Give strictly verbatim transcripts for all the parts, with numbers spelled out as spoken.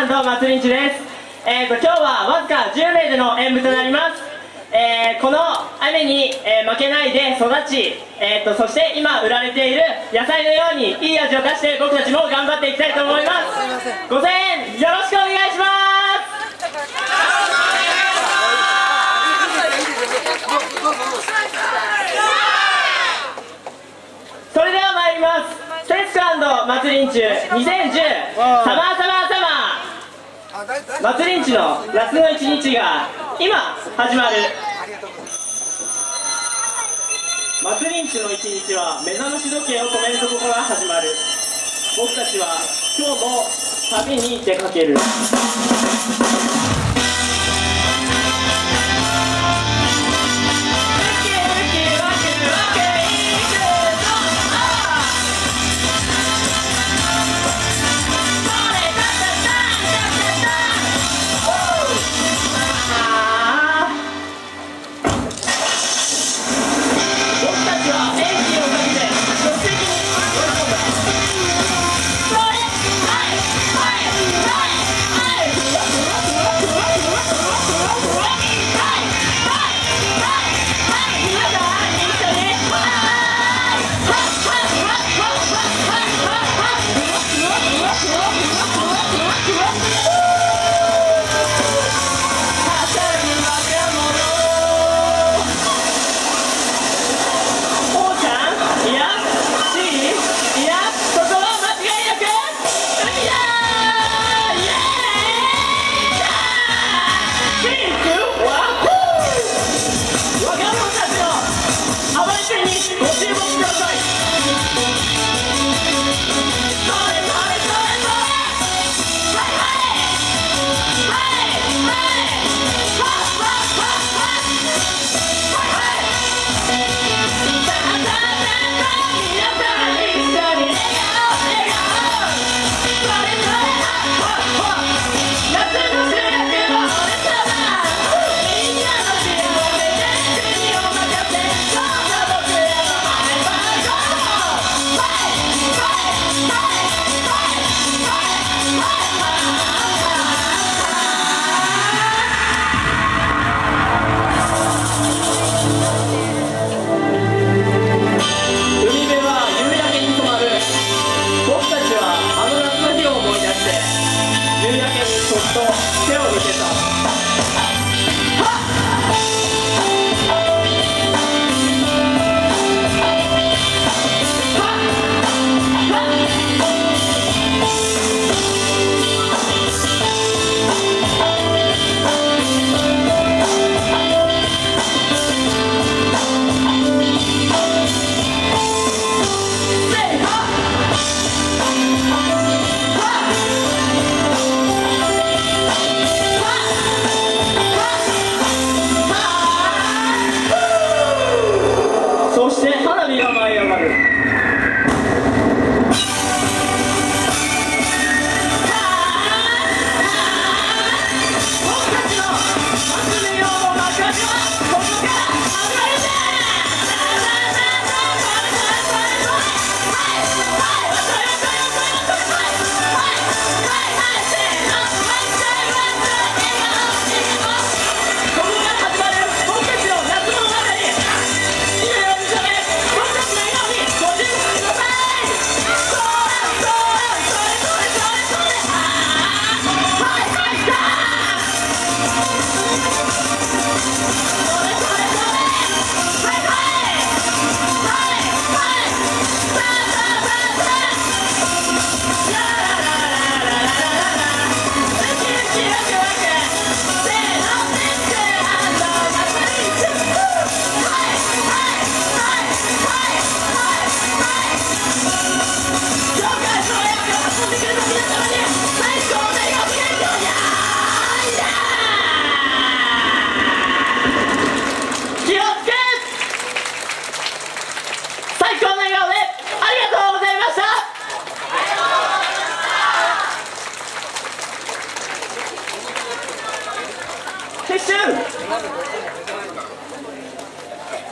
松林です。えーと、今日はわずかじゅうめいでの演舞となります。えー、この雨に、えー、負けないで育ち、えーと、そして今売られている野菜のようにいい味を出して僕たちも頑張っていきたいと思います。ご声援よろしくお願いします。それでは参ります。セスク&松林中にせんじゅうサマーサマーサマー松林中の夏の一日が今始まる。松林中の一日は目覚まし時計を止めるところから始まる。僕たちは今日も旅に出かける。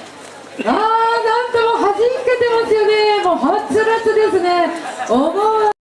あー、なんとも弾けてますよね。もうはつらつですね。思わ